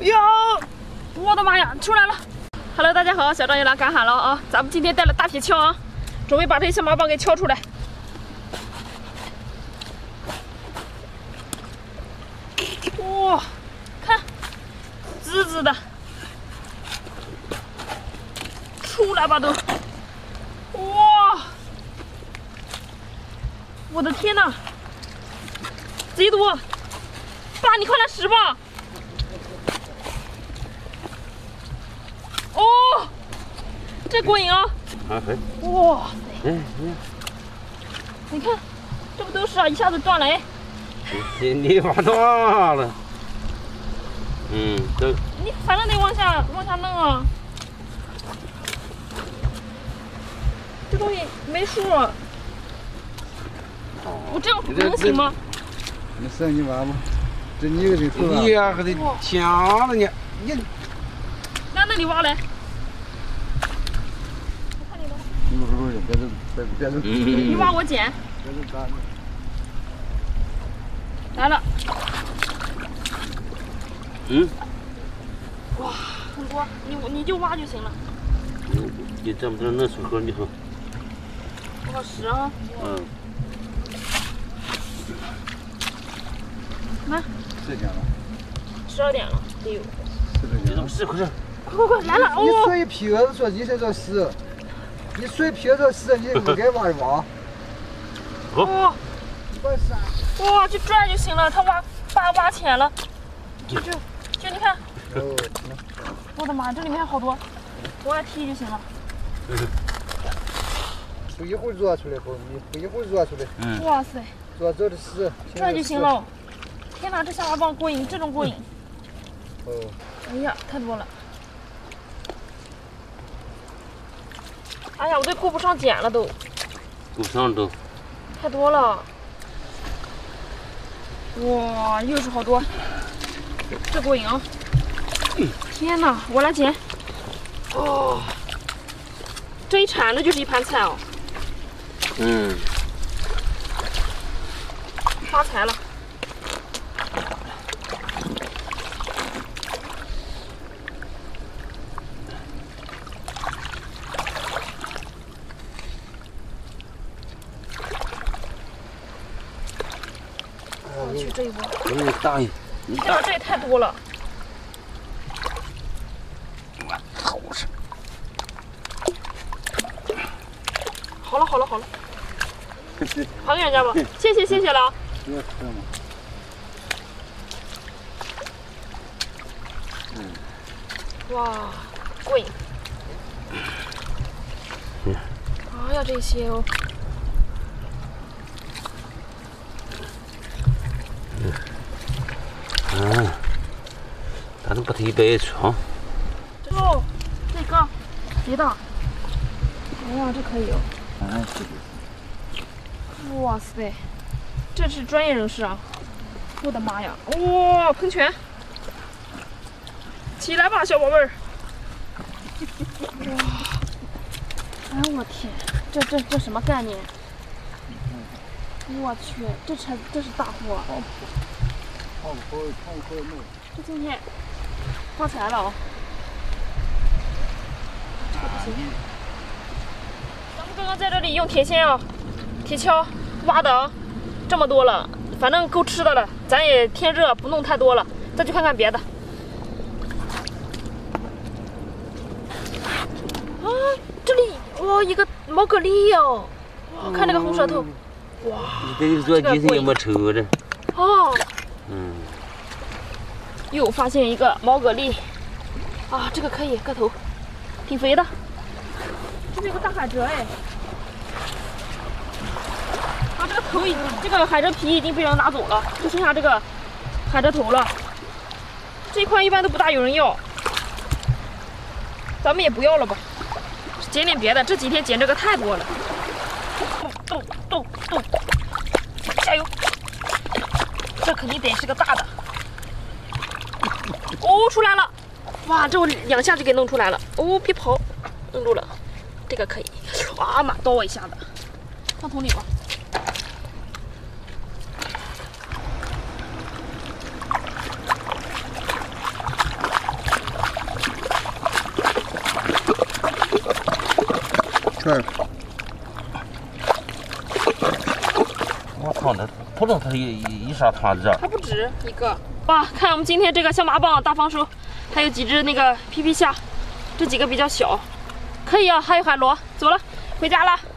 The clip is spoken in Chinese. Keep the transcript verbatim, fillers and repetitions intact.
哟，我的妈呀，出来了 ！Hello， 大家好，小张又来赶海了啊！咱们今天带了大铁锹啊，准备把这些小麻棒给锹出来。哇，看，滋滋的，出来吧都！哇，我的天哪，贼多！爸，你快来拾吧！ 哦，这过瘾啊！ 啊，嘿， 哇塞！ 哎， 你看，这不都是啊？一下子断了哎！ 你你挖大了，嗯，都你反正得往下往下弄啊！这东西没数啊！我这样能行吗？ 你上你挖吧，这你个这头啊！ 你呀还得抢了你，你那那你挖来。 不是不是，别动，别别动！ 你挖我捡。 别动干。 来了。 嗯。 哇，很多，你你就挖就行了。 你你这么着弄水喝你喝。 不好使啊。 嗯。 来。 几点了？ 十二点了，得有。 十二点了。 是快点。 快快快，来了！ 你哦。 水劈了，说你才叫死。 你水劈着死，你不该挖一挖。 哇！ 把啥？ 哇，就拽就行了，他挖把挖浅了，就就就你看。 哦。 我的妈，这里面好多，往外踢就行了。 不一会儿抓出来后，你不一会儿抓出来。 嗯。 哇塞！ 抓着的死。 拽就行了。天哪，这小麻棒过瘾，这种过瘾。 哦。 哎呀，太多了。 哎呀，我都顾不上捡了都， 顾不上都， 太多了。哇，又是好多，这过瘾啊！天哪，我来捡。哦，这一铲子就是一盘菜哦。 嗯， 发财了。 我去这一波， 嗯，大一， 天哪，这也太多了！ 好吃。 好了好了好了，还给人家吧，谢谢谢谢了。哇，过瘾！哎呀，这些哦。 嗯，咱都把它一背去啊。 哦，这个别的，哎呀，这可以哦。 哎，是的。 哇塞，这是专业人士啊！我的妈呀！哇，喷泉！起来吧，小宝贝儿！哇！哎我天，这这这什么概念？我去，这才这是大货！ 好好好好弄。 这今天发财了啊！这个不行。咱们刚刚在这里用铁锨啊、铁锹挖的啊，这么多了，反正够吃的了。咱也天热，不弄太多了，再去看看别的。啊，这里哇，一个毛蛤蜊哟！哇，看那个红舌头，哇！ 你这个做鸡是也没抽的。 哦。 嗯。 又发现一个毛蛤蜊，啊，这个可以，个头挺肥的。这边有个大海蜇哎，啊，这个头已这个海蜇皮已经被人拿走了，就剩下这个海蜇头了。这一块一般都不大有人要，咱们也不要了吧，捡点别的。这几天捡这个太多了。动动动动，加油！这肯定得是个大的。 哦，出来了！哇，这我两下就给弄出来了。哦，别跑，弄住了，这个可以。啊妈，叨我一下子，放桶里吧。 对。 我操，那不能它一一沙团子。 还不止一个。哇，看我们今天这个象拔蚌大丰收，还有几只那个皮皮虾，这几个比较小，可以啊，还有海螺。走了，回家了。